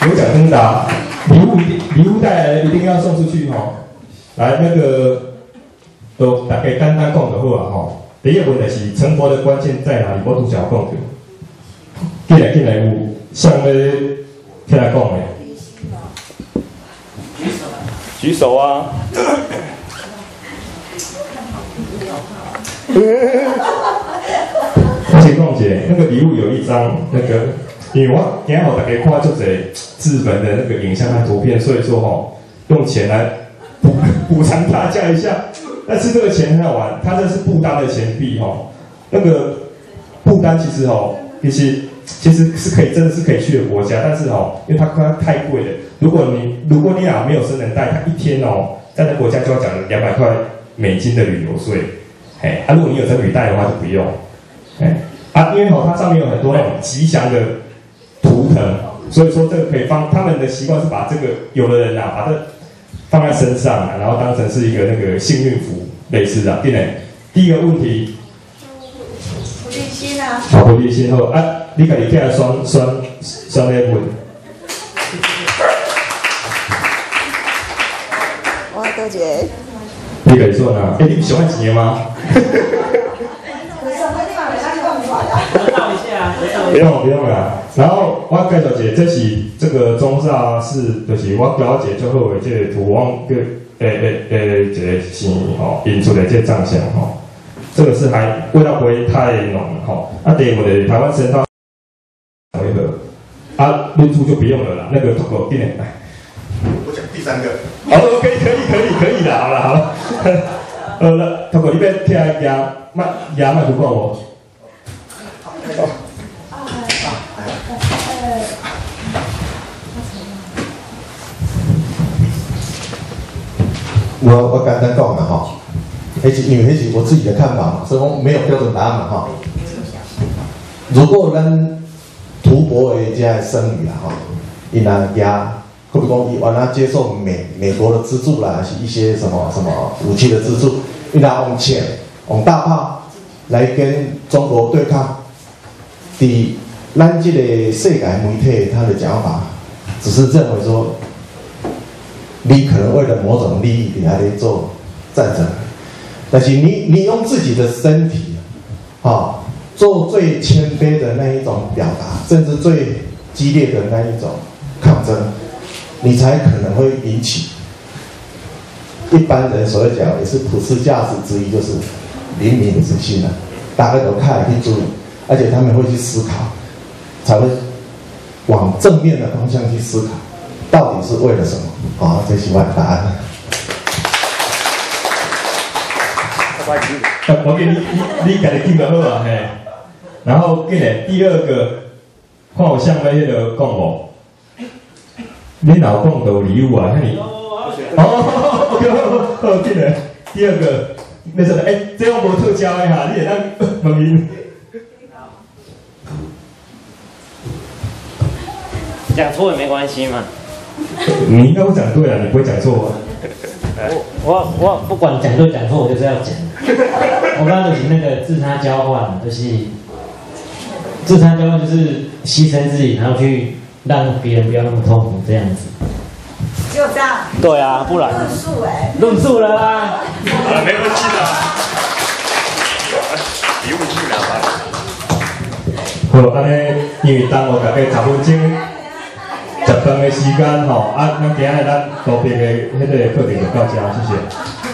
有奖征答，礼物带来的一定要送出去吼。来，那个都大家简单讲就好啊吼。第一个问题是成佛的关键在哪里？我拄则有讲着。进来有想要听来讲的。举手啊！我先讲一下，那个礼物有一张那个，因为我今日给大家看就这日本的那个影像和图片，所以说吼，用钱来补偿大家一下。但是这个钱很好玩，它这是不丹的钱币吼，那个不丹其实吼，其实是可以真的是可以去的国家，但是吼，因为它太贵了。如果你俩没有生人带，他一天哦，在那国家就要缴200块美金的旅游税。哎，如果你有生旅带的话就不用。哎，因为它上面有很多那种吉祥的图腾，所以说这个可以放。他们的习惯是把这个有的人把这放在身上，然后当成是一个那个幸运符类似的。第一个问题， 菩提心啊， 菩提心好啊，你家己起来选咧问。 我多姐。 你可以说呢？你喜欢钱吗？不用啦。然后我介绍一下，这是这个中煞是，就是我了解最好的这个图网个一个是吼印出来这个长相吼，这个是还味道不会太浓吼。第二个的台湾神道回合，入住就不用了啦，那个土狗店来。 我讲第三个。 好，可以啦，好了。了，土狗你别听牙麦不够我。 我简单讲嘛哈，因为那是我自己的看法嘛，所以我没有标准答案嘛哈。如果咱图博的这些僧侣啦哈，伊若家，可比讲伊原来接受美国的资助啦，是一些什么武器的资助，伊若用钱用大炮来跟中国对抗，咱这个世界媒体他的讲法，只是认为说，你可能为了某种利益，你还得做战争，但是你用自己的身体，做最谦卑的那一种表达，甚至最激烈的那一种抗争，你才可能会引起一般人所讲也是普世价值之一，就是怜悯之心啊，大家都看去注意，而且他们会去思考。才会往正面的方向去思考，到底是为了什么？好，这是我的答案。 我给你改的定个好啊嘿。然后进来第二个，看我像那个讲无，你老讲有礼物啊？那你好，进来第二个，那什么？这样无特教的哈，你也当问伊。 讲错也没关系嘛。 你应该会讲对啊，你不会讲错啊。 我不管讲对讲错，我就是要讲。我刚刚就是那个自他交换，就是自他交换就是牺牲自己，然后去让别人不要那么痛苦这样子。 就这样。 对啊，不然。论述了啊。 没关系的。 礼物去哪吧？ 好，安尼因为耽误大家10分钟。10分的时间吼，咱今日咱特别的迄个课程就到这，谢谢。